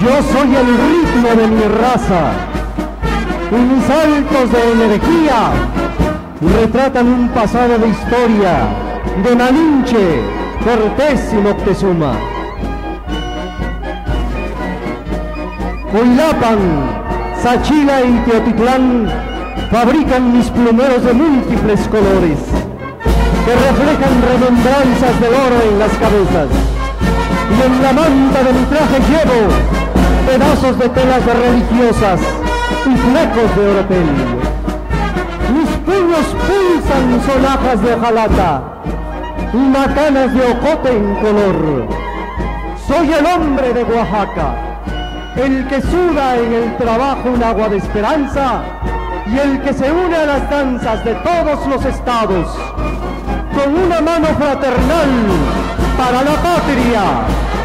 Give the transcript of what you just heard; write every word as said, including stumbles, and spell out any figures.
Yo soy el ritmo de mi raza y mis saltos de energía retratan un pasado de historia de Malinche, Cortés y Moctezuma. Coilapan, Sachila y Teotitlán fabrican mis plumeros de múltiples colores que reflejan remembranzas del oro en las cabezas, y en la manta de mi traje llevo pedazos de telas religiosas y flecos de oropel. Mis puños pulsan sonajas de jalata y macanas de ocote en color. Soy el hombre de Oaxaca, el que suda en el trabajo un agua de esperanza y el que se une a las danzas de todos los estados con una mano fraternal para la patria.